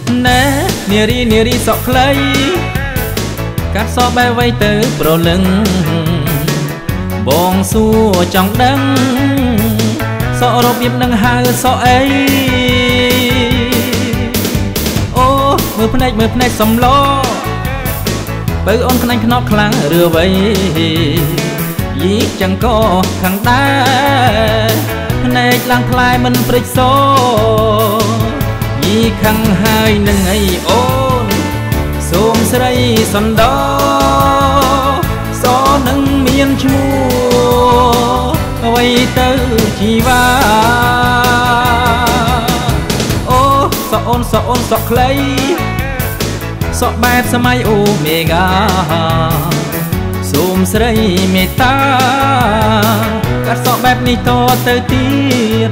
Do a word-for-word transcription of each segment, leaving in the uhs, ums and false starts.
ណែនារីនារីសក់ខ្លីកាត់សបែវໄວទៅប្រលឹងបងសួរចង់ដឹងសក់របៀបនឹងហៅសក់អីអូមើលភ្នែកមើលភ្នែកសំឡបើអូនខ្នាញ់ខ្នប់ខ្លាំងឬអ្វីយីចឹងក៏ខាងដែរភ្នែកឡើងផ្លែមិនព្រិចសយីខាងហើយនឹងអីអូនសូមស្រីសន្តោសនឹងមានឈ្មោះអ្វីទៅជីវ៉ាអូសក់អូនសក់អូនសក់ខ្លីសក់បែបសម័យអូមេហ្គាសូមស្រីមេត្តាកាត់សក់បែបនេះតទៅទៀត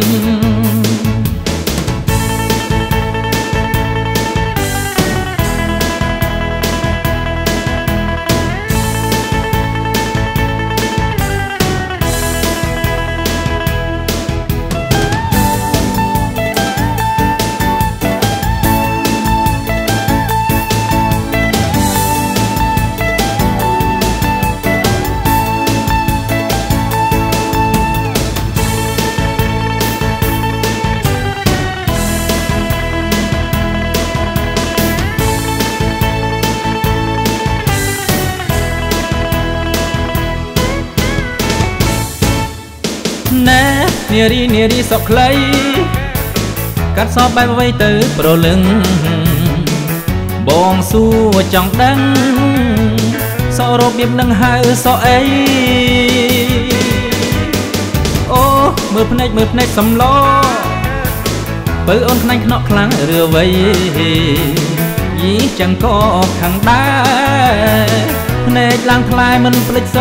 ណែនារីនារីសក់ខ្លីកាត់សបែបអ្វីទៅប្រលឹងបងសួរចង់ដឹងសក់របៀបនឹងហៅសក់អីអូមើលភ្នែកមើលភ្នែកសំឡបើអូនខ្នាញ់ខ្នក់ខ្លាំងឬអ្វីយីចឹងក៏ខាងដែរភ្នែកឡើងថ្លែមិនភ្លេចស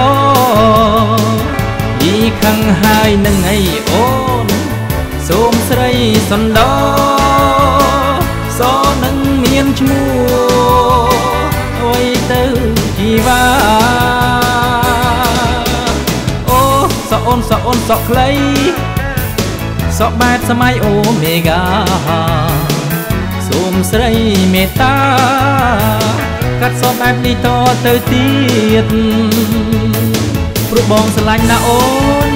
យីខាងហើយនឹងអីអូនសូមស្រីសន្តោសនឹងមានឈ្មោះអ្វីទៅជីវ៉ាអូសក់អូនសក់អូនសក់ខ្លីសក់បែបសម័យអូមេហ្គាសូមស្រីមេត្តាកាត់សក់បែបនេះតទៅទៀតព្រោះបងស្រឡាញ់ណាអូន